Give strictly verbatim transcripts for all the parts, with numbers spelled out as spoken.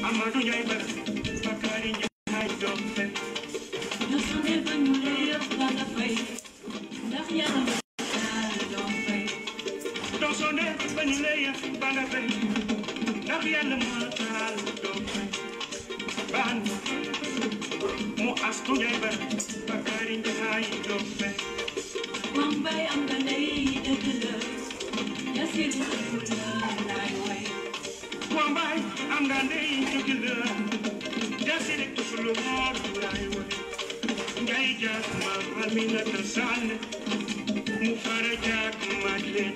Amadou Ndiaye Bara Bakary Ndiaye Dope no sonne ba ñu lay ba nga fay ndax yàlla ma taal doo fay doo sonne ba ñu lay ba nga fay ndax yàlla ma taal doo fay baan mu Astu Ndiaye Bara Bakary Ndiaye Dope Wambay am nga lay dëgg la yasir la lay way Wambay am nga lay dëgg la yasir lu mor lay way ngay jaak ma Aminata Sall mu fara jaak ma leen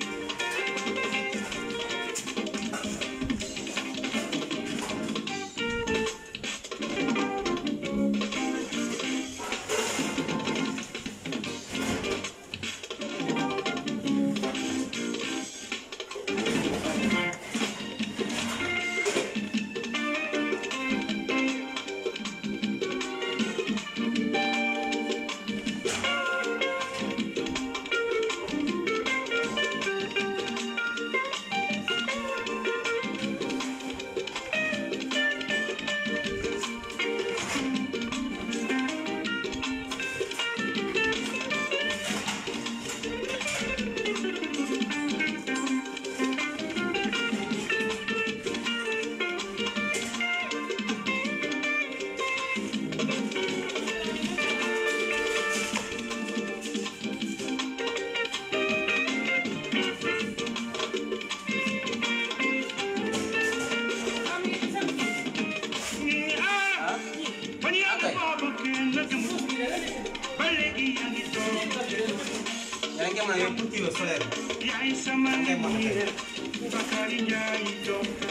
yaay sama lumière Bakary Ndiaye Dope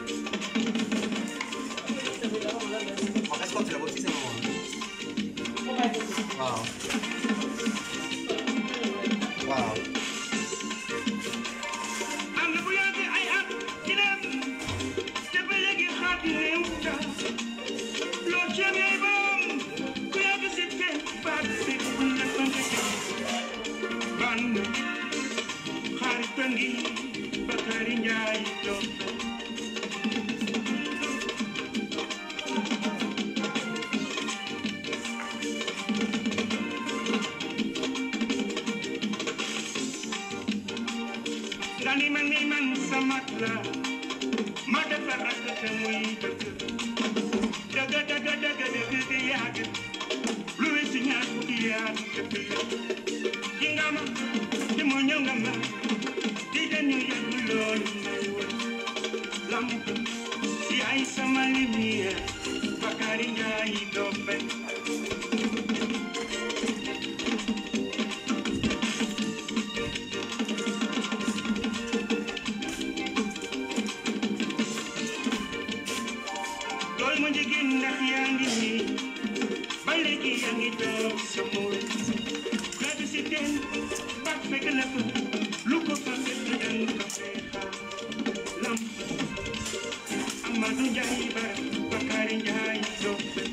est-ce que tu l'as aussi c'est moi waaw waaw am na bu yàgg ay at ci dem te ba léegi xaat néew ta loo ceeb yaay boom ku yàgg si te baat si bu la tonte ban xaritangi Bakary Ndiaye Dope ngani man mi man samat la ma defar ak te muy dëgg dëgg dëgg dëgg dëgg di yàgg lu weesu ñaar fukki yaar dëgg yi nga ma di mu ñëw nga ma di dañu yàgg loolu may wër lamb yaay sama lumière Bakary Ndiaye Dope dool ma jigéen ndax yaa ngi nii ba léegi yaa ngi toog sa mool gaa bi si teen bak fekk la fa lu ko fa fekk dang ko fee xaar lamb Amadou Ndiaye Bara Bakary Ndiaye Dope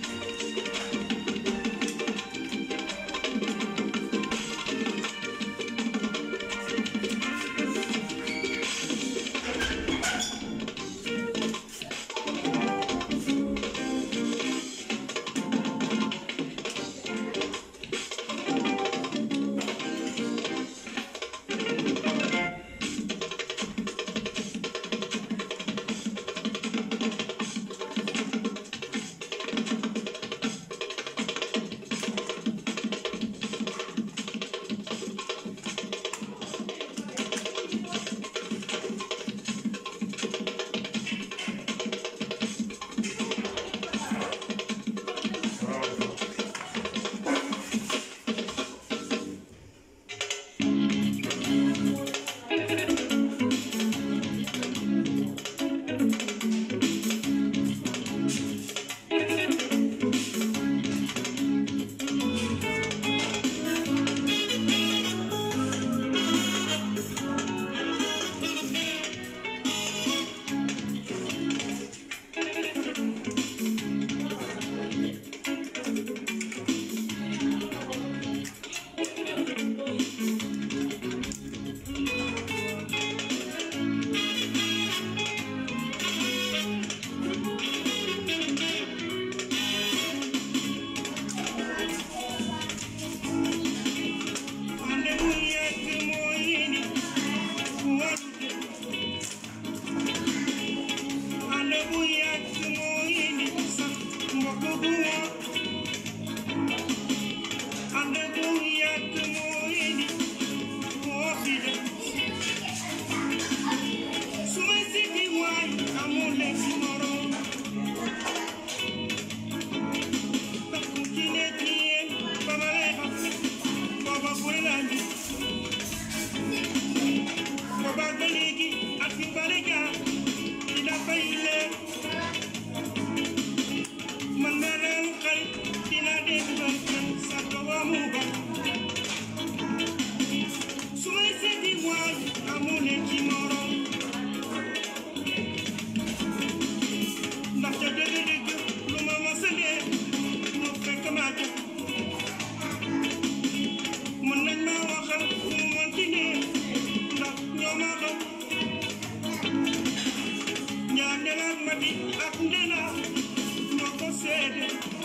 Ndela mati ak ndela moo ko seede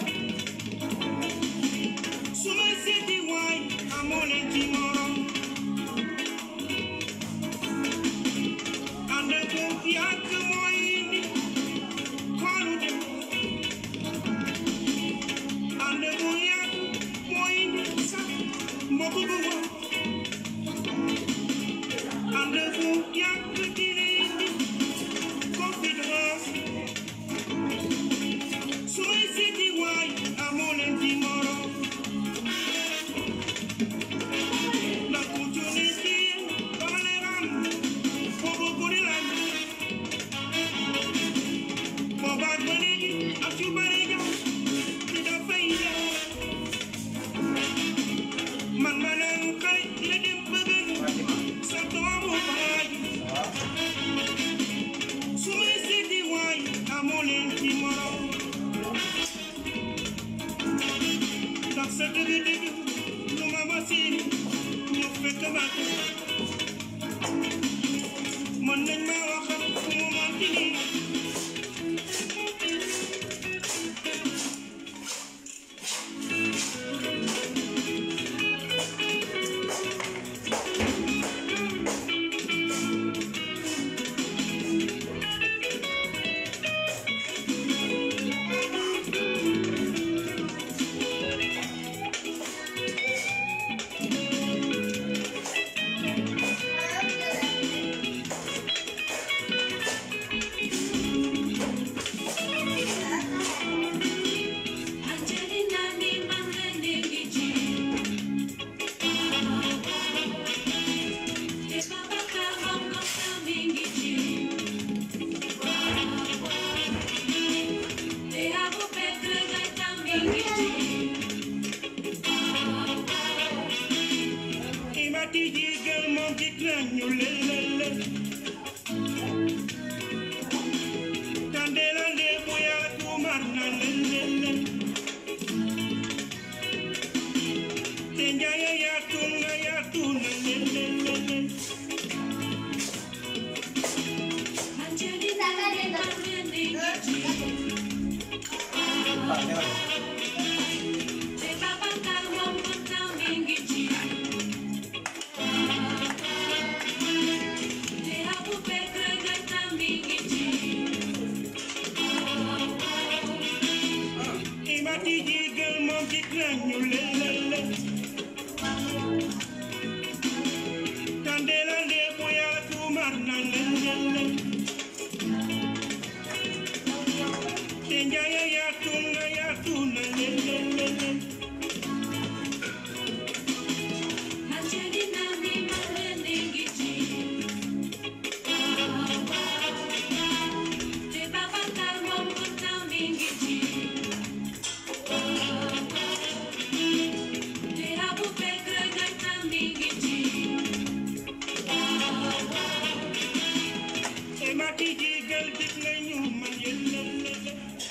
su ma seeti waay amoo leen ci morom ànd bu yàgg mooy indi kóolute ànd bu yàgg mooy indi sax mbokk bu wóor ànd bu yàgg dina indi confidence su ma seeti waay amoo leen ci morom la kuccune ci baleram boobu guddi lañ boobaat ba léegi ak ci bari ñëw di dafay ñëw man ma naan xarit la dem bëgg sa doomu baay su ma seeti waay amoo leen ci morom ndax sa dëgg-dëgg lu ma ma siin ñu fekk ma mën nañ ma waxal fu mu manti nii Angelina ni mamene ngichi te baba ka bongo samingichi te abo pedre gai tamingichi imati jigal moo ci ñu lelele tandela nde bu yaatu mar na lelele te njaaya yaatu nga yaatu na lelele Angelina ni mamene ngichi te baba ka bongo samingichi te abo pedre gai tamingichi imati jigal moo ci ñu lelele tandela nde bu yaatu mar na lelele te njaaya yaatu nga yaatu na lelele Angelina ni mamene ngichi te baba ka bongo samingichi te abo pedre gai tamingichi imati jigal gis nañu man yelele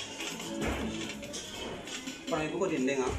Parang ibu kok dinding ah?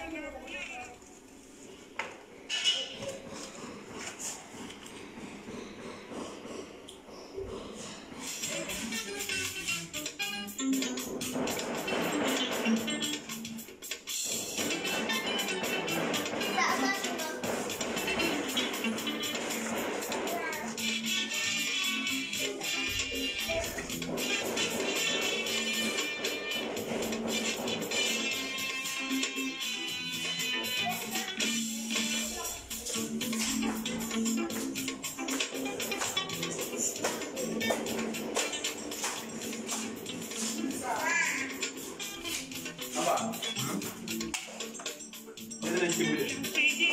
Apa? Ini lagi cium dia.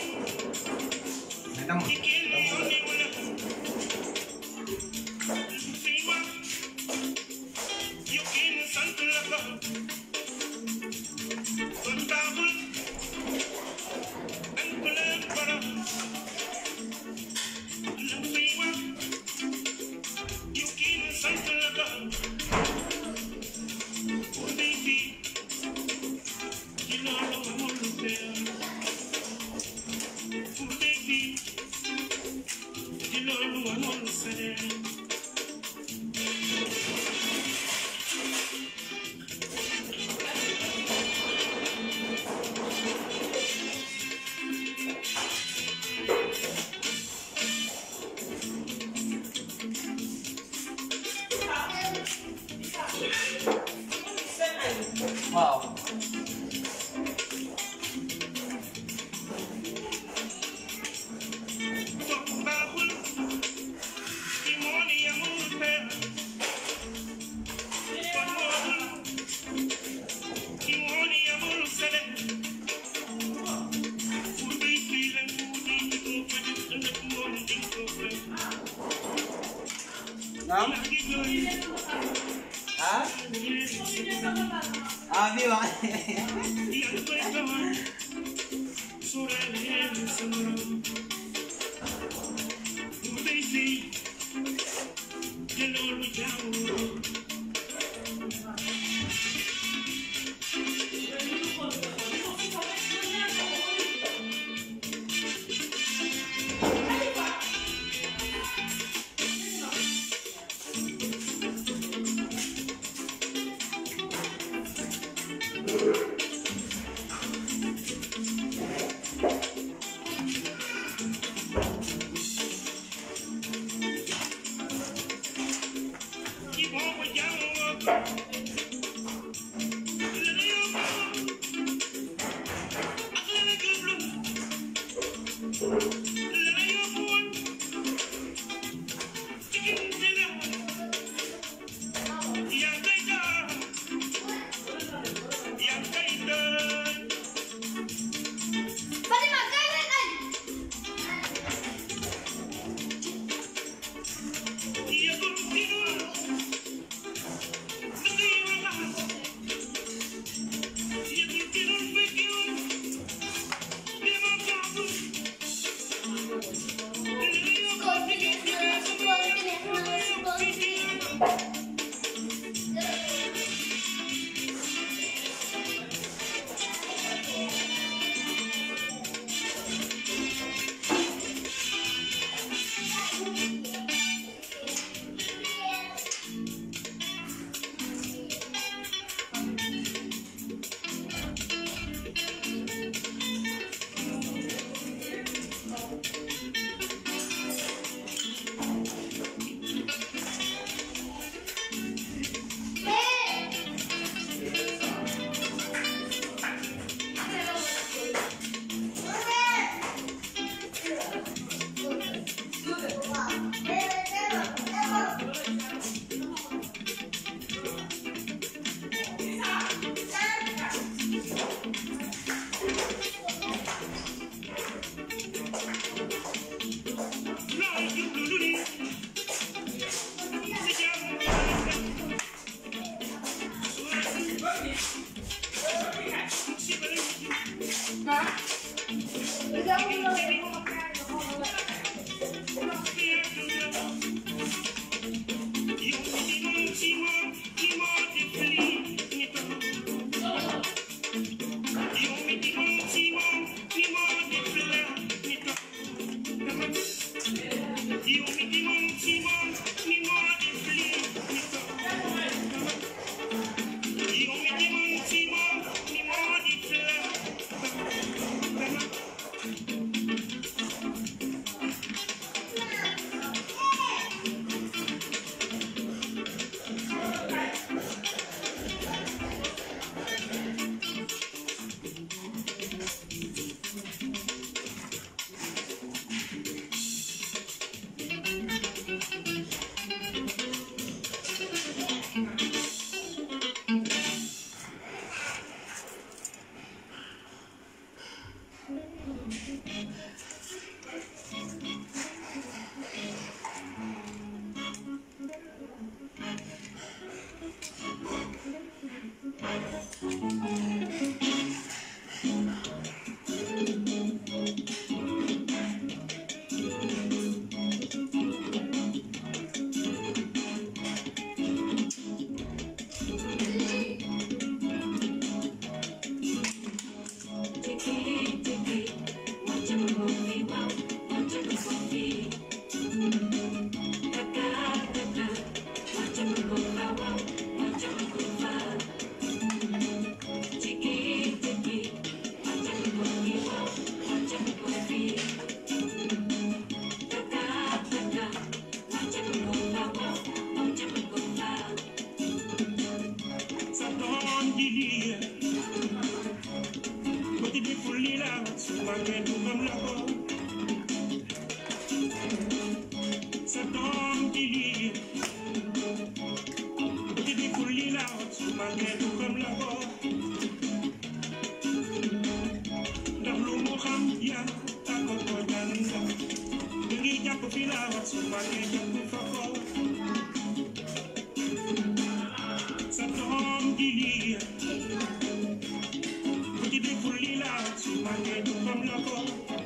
Nenam. Baby, Wow. Naam? Ah? Ah, viva. Gili, Petit de folie là, sur ma tête comme la peau. Ça tombe Gili, Petit de folie là, sur ma tête comme la peau. Dans l'eau, mon ram, ya, ta coco d'anza. Ngi jàpp fi la wax su ma tête comme fa ko. Ça tombe Gili. Petit de folie là, sur ma tête comme la peau.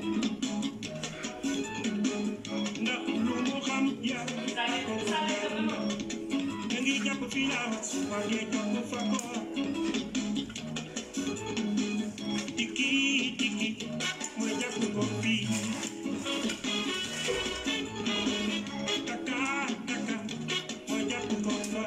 Ndax lu mu xam yaa ko ko dara. Da ngi jàpp fii la wax su ma tête comme fa ko. Tiki tiki mooy jàpp ko fii. Taka taka mooy jàpp ko fa.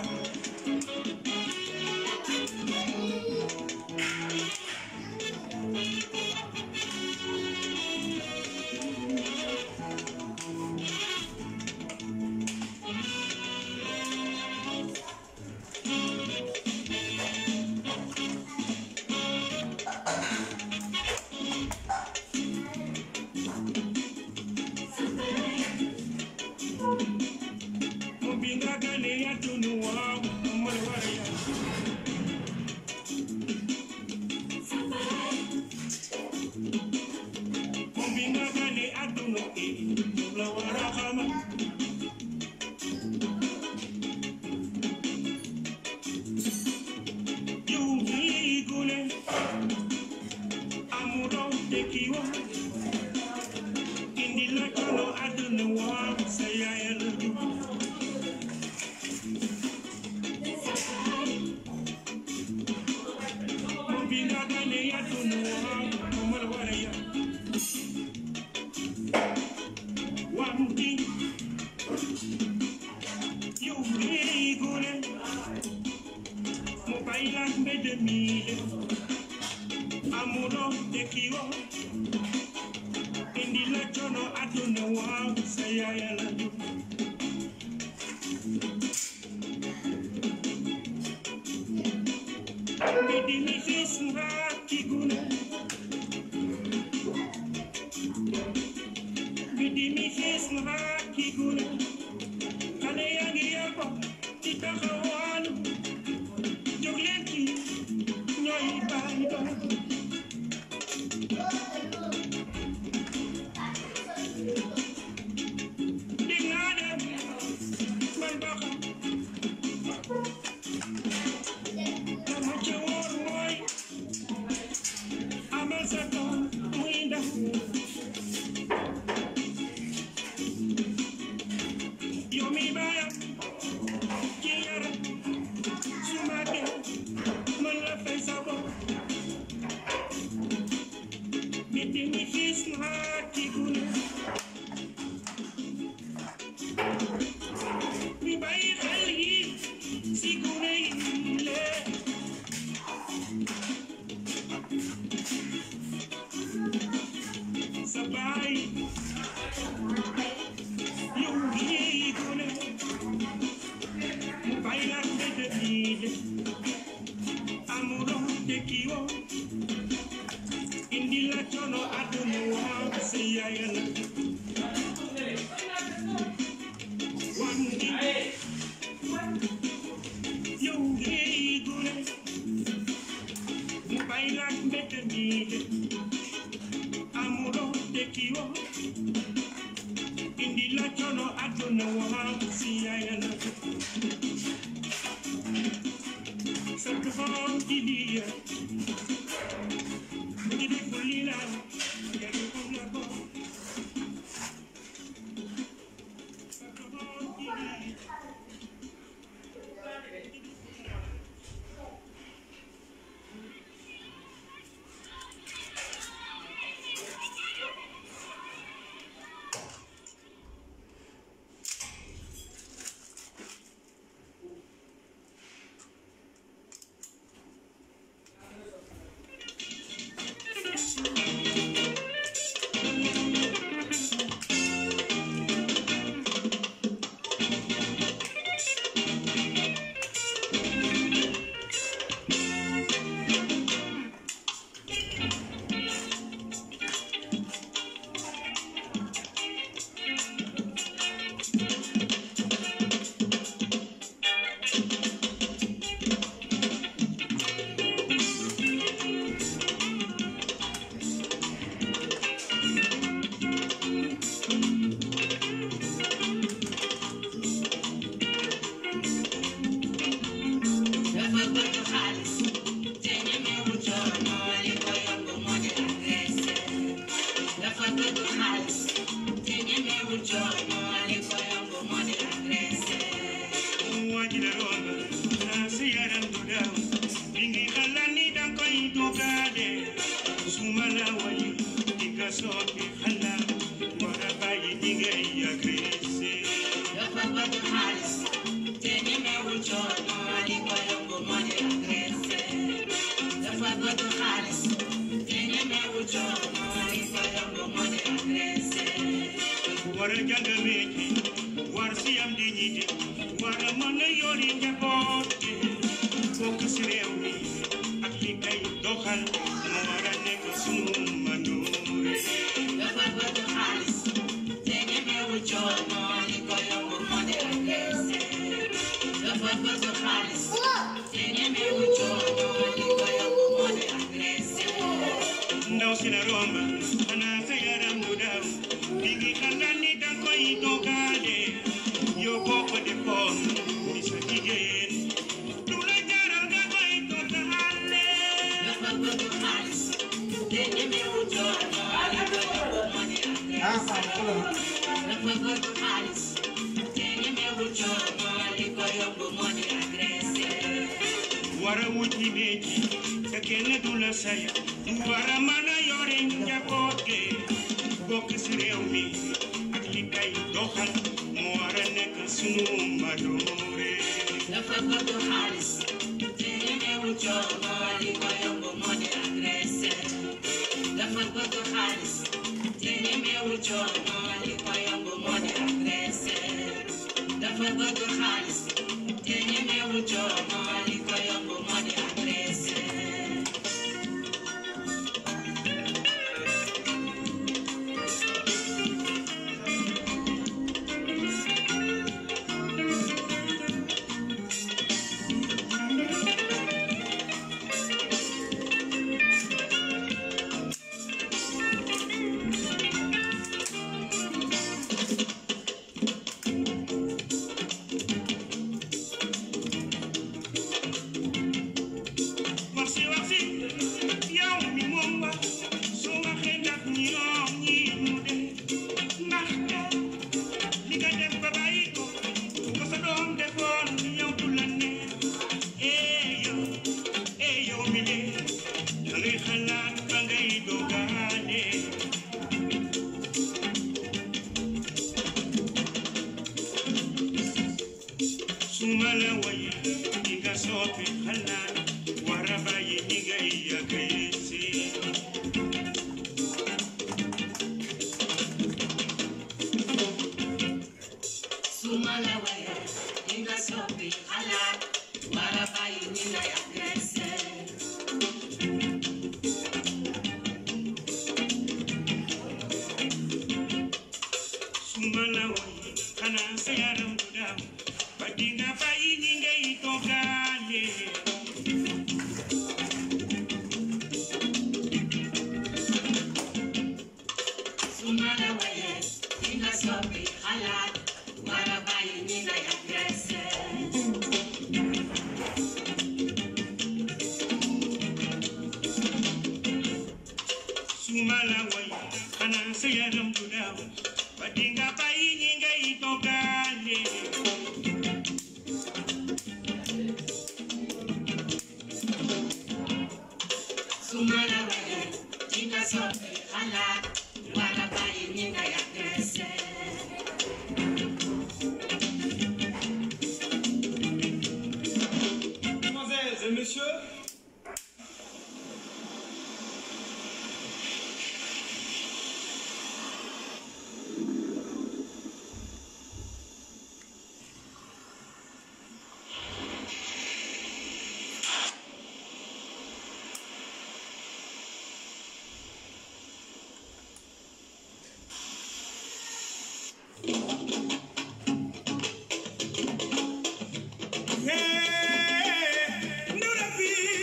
Hey, no,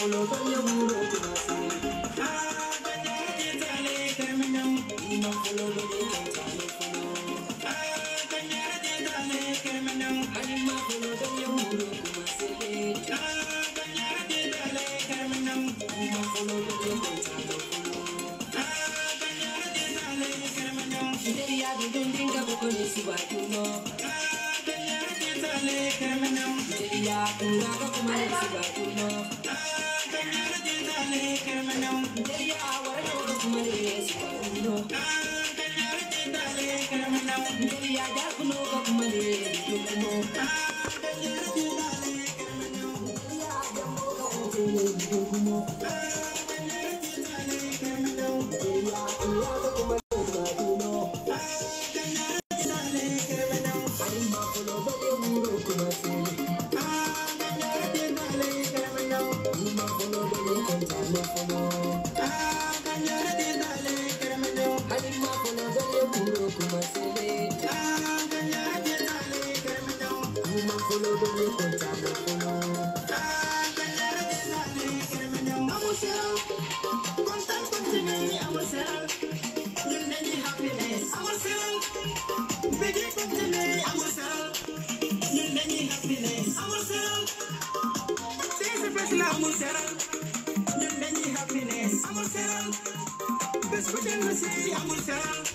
Happiness, I'm a